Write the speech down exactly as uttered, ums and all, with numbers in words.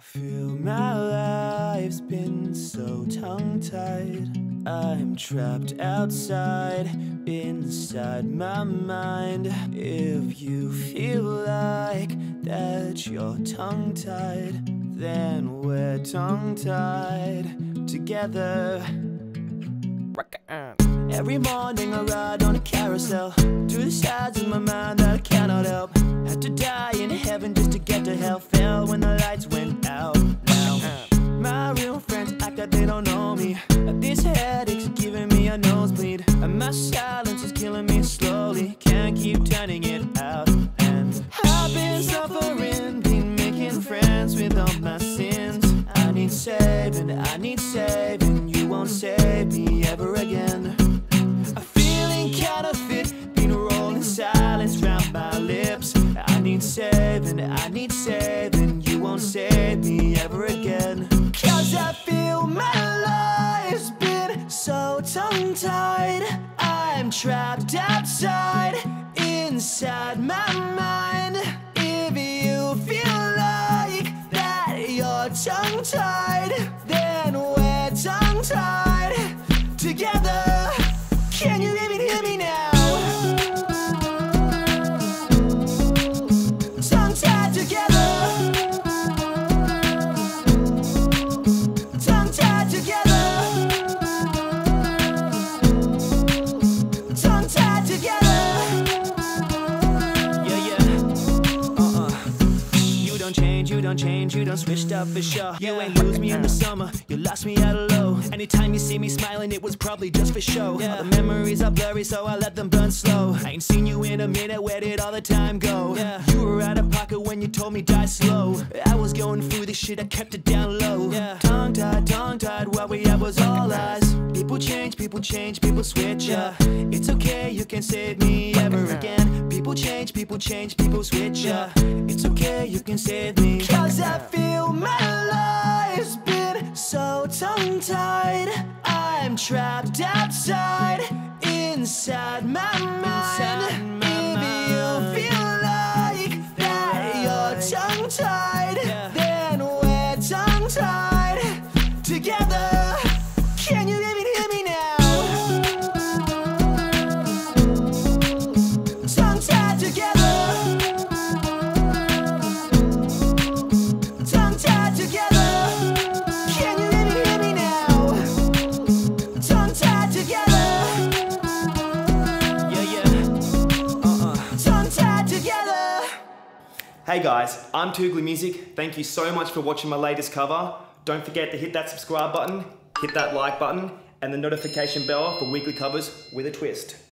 Feel my life's been so tongue-tied. I'm trapped outside, inside my mind. If you feel like that you're tongue-tied, then we're tongue-tied together. Every morning I ride on a carousel to the sides of my mind that I cannot help. Had to die in heaven just to get to hell. Fell when the lights went out. Now my real friends act like they don't know me. This headache's giving me a nosebleed, and my silence is killing me slowly. Can't keep turning it out. And I've been suffering, been making friends with all my sins. I need saving, I need saving. You won't save me ever again. I'm feeling counterfeit, been rolling silence round my lips. I need saving, I need saving. You won't save me ever again. Cause I feel my life's been so tongue-tied. I'm trapped outside, inside my mind. If you feel like that you're tongue-tied, then we're tongue-tied together. Can you even hear me now? Tongue-tied together. Tongue-tied together. Tongue-tied together. Yeah, yeah. Uh-uh. You don't change, you don't change, you don't switch up for sure. You ain't lose me in the summer, you lost me at a low. Anytime you see me smiling, it was probably just for show. Yeah. All the memories are blurry, so I let them burn slow. I ain't seen you in a minute, where did all the time go? Yeah. You were out of pocket when you told me die slow. I was going through this shit, I kept it down low. Yeah. Tongue-tied, tongue-tied, what we had was all lies. People change, people change, people switch, yeah. It's okay, you can save me ever again. People change, people change, people switch, yeah. It's okay, you can save me. Cause I feel my life's been so tongue-tied. I'm trapped outside, inside my mind. If you feel like that you're tongue-tied, then we're tongue-tied together. Can you even hear me now? Tongue-tied together. Tongue-tied together. Can you even hear me now? Tongue-tied together. Yeah, yeah. Uh-uh. Tongue-tied together. Hey guys, I'm Toogla Music. Thank you so much for watching my latest cover. Don't forget to hit that subscribe button, hit that like button, and the notification bell for weekly covers with a twist.